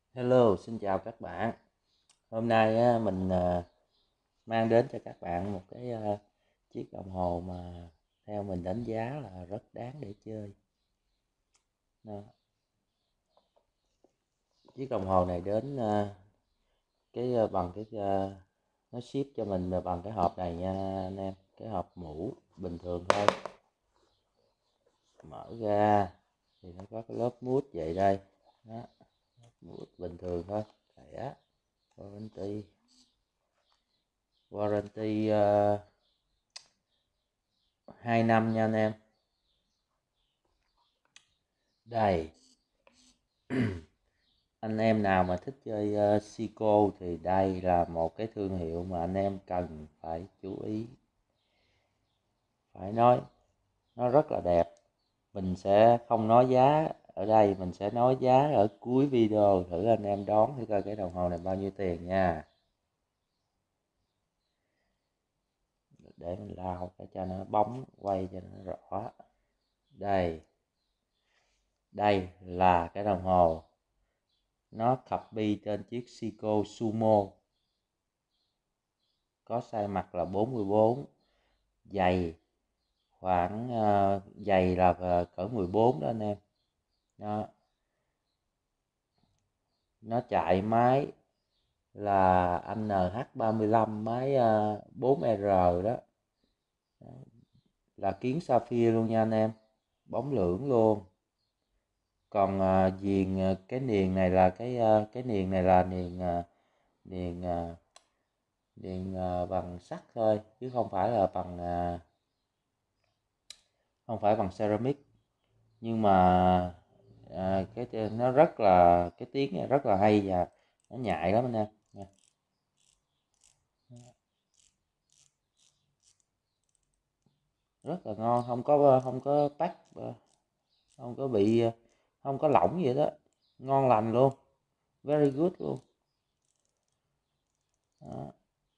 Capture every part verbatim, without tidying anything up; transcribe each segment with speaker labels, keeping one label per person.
Speaker 1: Hello, xin chào các bạn. Hôm nay á, mình à, mang đến cho các bạn một cái à, chiếc đồng hồ mà theo mình đánh giá là rất đáng để chơi. Đó. Chiếc đồng hồ này đến à, cái à, bằng cái à, nó ship cho mình bằng cái hộp này nha anh em, cái hộp mũ bình thường thôi. Mở ra thì nó có cái lớp mút vậy đây. Đó, mút bình thường thôi. Thẻ, warranty, warranty uh, hai năm nha anh em. Đây, anh em nào mà thích chơi uh, Seiko thì đây là một cái thương hiệu mà anh em cần phải chú ý. Phải nói nó rất là đẹp. Mình sẽ không nói giá ở đây, mình sẽ nói giá ở cuối video, thử anh em đoán thử coi cái đồng hồ này bao nhiêu tiền nha. Để mình lao cái cho nó bóng quay cho nó rõ. Đây, đây là cái đồng hồ, nó copy trên chiếc Seiko Sumo, có size mặt là bốn mươi bốn, dày khoảng uh, dày là uh, cỡ mười bốn đó anh em. Đó. Nó chạy máy là anh en hát ba lăm, máy uh, bốn R đó. Đó, là kiến sapphire luôn nha anh em, bóng lưỡng luôn. Còn uh, viền uh, cái niền này là cái uh, cái niền này là niền uh, niền uh, niền uh, bằng sắt thôi, chứ không phải là bằng uh, không phải bằng ceramic. Nhưng mà à, cái nó rất là cái tiếng này rất là hay và nó nhạy lắm anh em nha. Rất là ngon, không có không có tách, không có bị không có lỏng vậy đó, ngon lành luôn, very good luôn. Đó.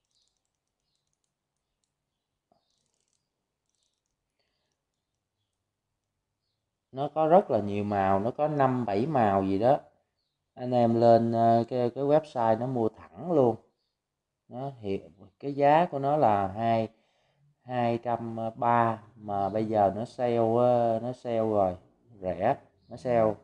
Speaker 1: Nó có rất là nhiều màu, nó có năm bảy màu gì đó, anh em lên ờ, cái cái website nó mua thẳng luôn. Nó hiện cái giá của nó là hai hai trăm ba, mà bây giờ nó sale nó sale rồi, rẻ, nó sale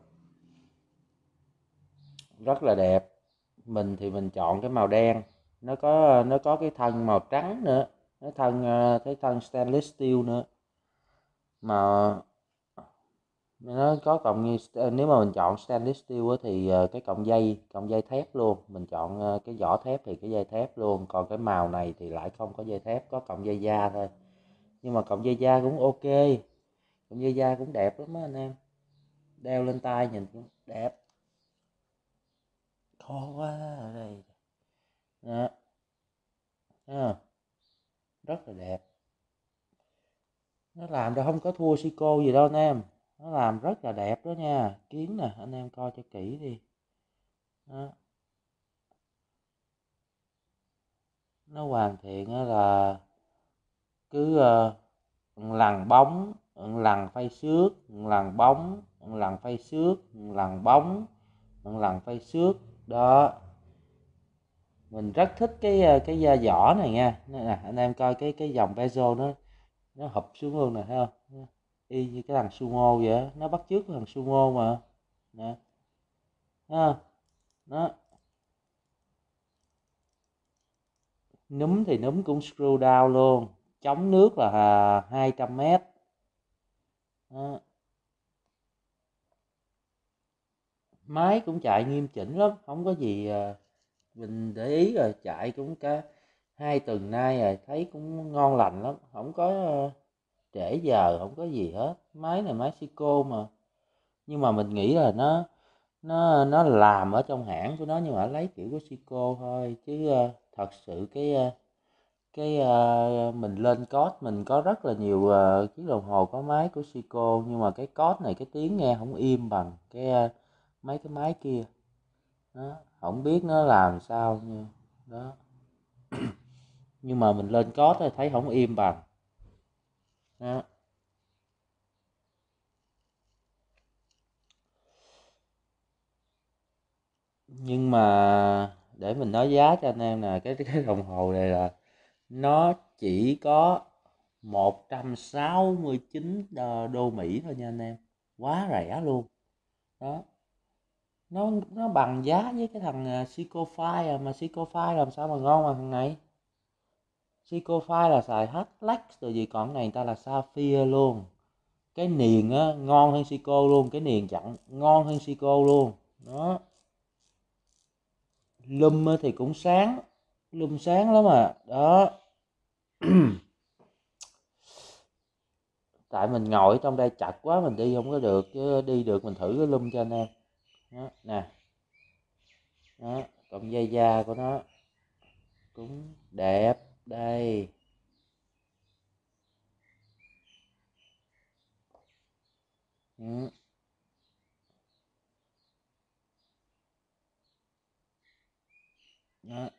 Speaker 1: rất là đẹp. Mình thì mình chọn cái màu đen, nó có nó có cái thân màu trắng nữa, cái thân cái thân stainless steel nữa, mà nó có cọng như nếu mà mình chọn stainless steel thì cái cọng dây cọng dây thép luôn, mình chọn cái vỏ thép thì cái dây thép luôn. Còn cái màu này thì lại không có dây thép, có cọng dây da thôi, nhưng mà cọng dây da cũng ok, cọng dây da cũng đẹp lắm á anh em, đeo lên tay nhìn cũng đẹp. Khó quá ở đây đó. À, rất là đẹp, nó làm ra không có thua Seiko gì đâu anh em, nó làm rất là đẹp đó nha. Kiến nè, anh em coi cho kỹ đi. Đó. Nó hoàn thiện là cứ uh, lằn bóng, lằn phay xước, lằn bóng, lằn phay xước, lằn bóng, lằn phay xước đó. Mình rất thích cái ờ, cái da vỏ này nha. Nè, anh em coi cái cái dòng bezel nó nó hụp xuống luôn nè, thấy không? Y như cái thằng sumo vậy á, nó bắt chước cái thằng sumo mà. Nè, thấy Nó núm thì núm cũng screw down luôn, chống nước là hai trăm mét. Đó. Máy cũng chạy nghiêm chỉnh lắm, không có gì à, mình để ý rồi, chạy cũng cả hai tuần nay rồi, thấy cũng ngon lành lắm, không có ờ, trễ giờ, không có gì hết. Máy này máy Seiko mà, nhưng mà mình nghĩ là nó nó nó làm ở trong hãng của nó, nhưng mà lấy kiểu của Seiko thôi, chứ ờ, thật sự cái ờ, cái ờ, mình lên code mình có rất là nhiều ờ, chiếc đồng hồ có máy của Seiko, nhưng mà cái code này cái tiếng nghe không im bằng cái ờ, mấy cái máy kia. Đó, không biết nó làm sao như đó, nhưng mà mình lên code thì thấy không im bằng. Đó. Nhưng mà để mình nói giá cho anh em nè, cái cái đồng hồ này là nó chỉ có một trăm sáu mươi chín đô, đô Mỹ thôi nha anh em, quá rẻ luôn đó. Nó nó bằng giá với cái thằng à, Seiko Fire, à, mà Seiko Fire làm sao mà ngon bằng thằng này. Seiko Fire là xài hết flex rồi gì, còn cái này người ta là sapphire luôn. Cái niền á ngon hơn Seiko luôn, cái niền chặn ngon hơn Seiko luôn đó. Lum thì cũng sáng, lum sáng lắm à đó. Tại mình ngồi ở trong đây chặt quá, mình đi không có được, chứ đi được mình thử cái lum cho anh em đó nè. Đó, cọng dây da của nó cũng đẹp đây. Ừ, đó.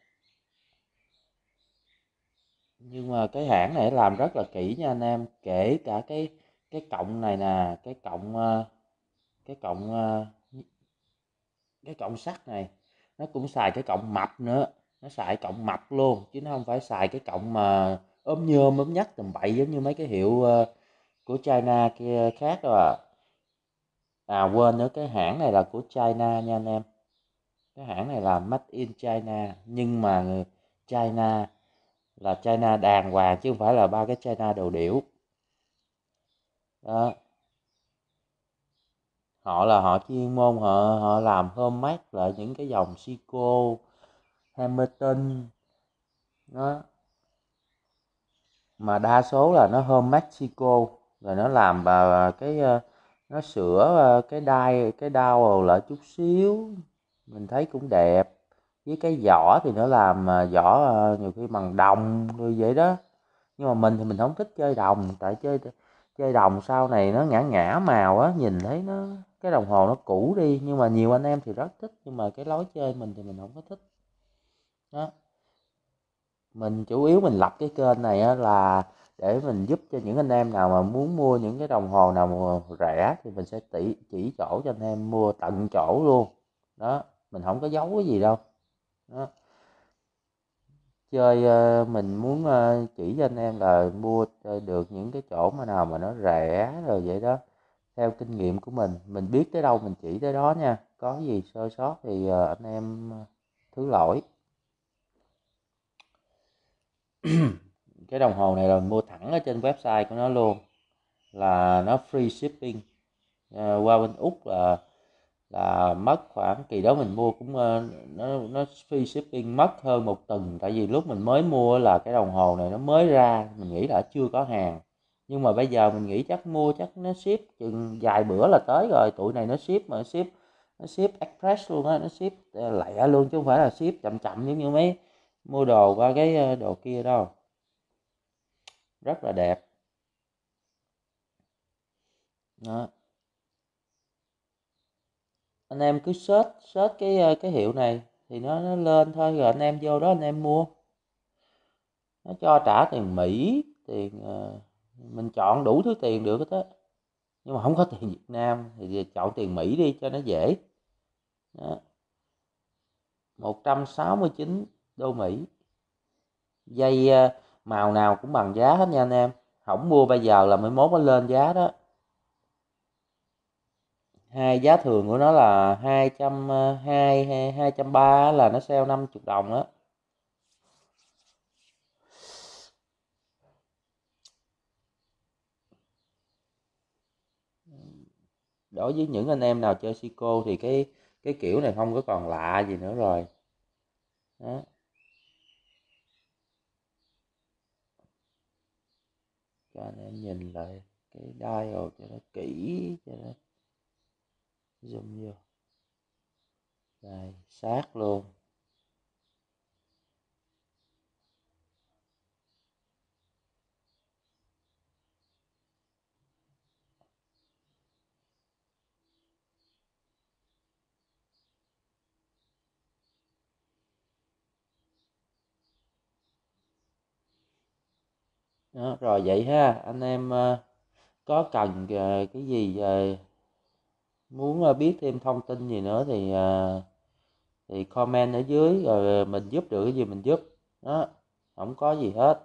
Speaker 1: Nhưng mà cái hãng này làm rất là kỹ nha anh em, kể cả cái cái cọng này nè, cái cọng ờ, cái cọng ờ, cái cọng sắt này nó cũng xài cái cọng mập nữa, nó xài cọng mập luôn chứ nó không phải xài cái cọng mà ốm nhôm ốm nhách tầm bậy giống như mấy cái hiệu ờ, của China kia khác đâu à. À quên nữa, cái hãng này là của China nha anh em, cái hãng này là made in China, nhưng mà người China là China đàng hoàng chứ không phải là ba cái China đồ điểu đó. Họ là họ chuyên môn, họ họ làm homemade lại những cái dòng Seiko, Hamilton đó, mà đa số là nó homemade Seiko, rồi nó làm vào cái ờ, nó sửa ờ, cái đai cái đao lại chút xíu, mình thấy cũng đẹp. Với cái vỏ thì nó làm ờ, vỏ ờ, nhiều khi bằng đồng rồi vậy đó. Nhưng mà mình thì mình không thích chơi đồng, tại chơi chơi đồng sau này nó ngã ngã màu á, nhìn thấy nó cái đồng hồ nó cũ đi. Nhưng mà nhiều anh em thì rất thích, nhưng mà cái lối chơi mình thì mình không có thích đó. Mình chủ yếu mình lập cái kênh này á là để mình giúp cho những anh em nào mà muốn mua những cái đồng hồ nào mà rẻ thì mình sẽ tỉ chỉ chỗ cho anh em mua tận chỗ luôn đó, mình không có giấu cái gì đâu đó. Chơi ờ, mình muốn ờ, chỉ cho anh em là mua ờ, được những cái chỗ mà nào mà nó rẻ rồi vậy đó. Theo kinh nghiệm của mình mình biết tới đâu mình chỉ tới đó nha, có gì sơ sót thì ờ, anh em ờ, thứ lỗi. Cái đồng hồ này là mình mua thẳng ở trên website của nó luôn, là nó free shipping. Ờ, qua bên Úc là là mất khoảng kỳ đó mình mua cũng ờ, nó nó free shipping mất hơn một tuần, tại vì lúc mình mới mua là cái đồng hồ này nó mới ra, mình nghĩ là chưa có hàng. Nhưng mà bây giờ mình nghĩ chắc mua chắc nó ship chừng vài bữa là tới rồi, tụi này nó ship mà nó ship nó ship express luôn á, nó ship ờ, lẹ luôn chứ không phải là ship chậm chậm giống như mấy mua đồ qua cái ờ, đồ kia đâu. Rất là đẹp đó. Anh em cứ search search cái ờ, cái hiệu này thì nó nó lên thôi, rồi anh em vô đó anh em mua. Nó cho trả tiền Mỹ, tiền ờ, mình chọn đủ thứ tiền được hết á, nhưng mà không có tiền Việt Nam thì chọn tiền Mỹ đi cho nó dễ đó. một trăm sáu mươi chín đô Mỹ, dây ờ, màu nào cũng bằng giá hết nha anh em, không mua bây giờ là mai mốt nó lên giá đó. Hai giá thường của nó là hai trăm ờ, hai hay hai trăm ba là nó sale năm mươi đồng á. Đối với những anh em nào chơi Seiko thì cái cái kiểu này không có còn lạ gì nữa rồi đó. Cho anh em nhìn lại cái dial cho nó kỹ, cho nó zoom vô đây sát luôn đó. Rồi vậy ha anh em, ờ, có cần ờ, cái gì ờ, muốn ờ, biết thêm thông tin gì nữa thì ờ, thì comment ở dưới rồi mình giúp được cái gì mình giúp. Đó, không có gì hết.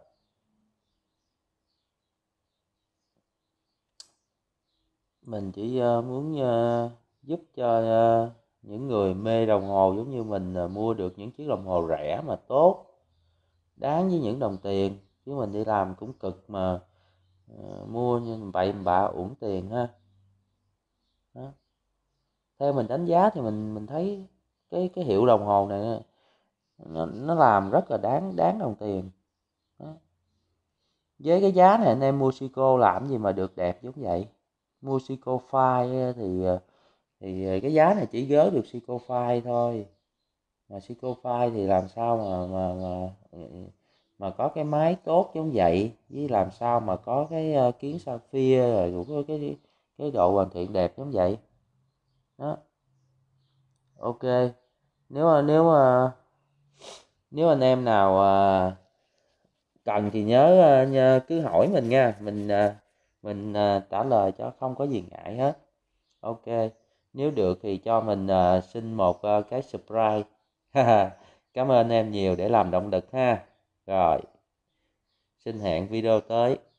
Speaker 1: Mình chỉ ờ, muốn ờ, giúp cho ờ, những người mê đồng hồ giống như mình ờ, mua được những chiếc đồng hồ rẻ mà tốt, đáng với những đồng tiền. Chứ mình đi làm cũng cực mà ờ, mua như vậy bạ uổng tiền ha. Đó. Theo mình đánh giá thì mình mình thấy cái cái hiệu đồng hồ này nó, nó làm rất là đáng đáng đồng tiền. Đó. Với cái giá này anh em mua Seiko làm gì mà được đẹp giống vậy. Mua Seiko Phai thì ờ, thì cái giá này chỉ gớ được Seiko Phai thôi. Mà Seiko Phai thì làm sao mà mà mà mà có cái máy tốt giống vậy, với làm sao mà có cái ờ, kiến sapphire rồi cũng có cái cái độ hoàn thiện đẹp giống vậy. Đó. Ok. Nếu mà nếu mà nếu anh em nào à, cần thì nhớ, à, nhớ cứ hỏi mình nha, mình à, mình à, trả lời cho, không có gì ngại hết. Ok. Nếu được thì cho mình à, xin một à, cái subscribe. Cảm ơn em nhiều để làm động lực ha. Rồi, xin hẹn video tới.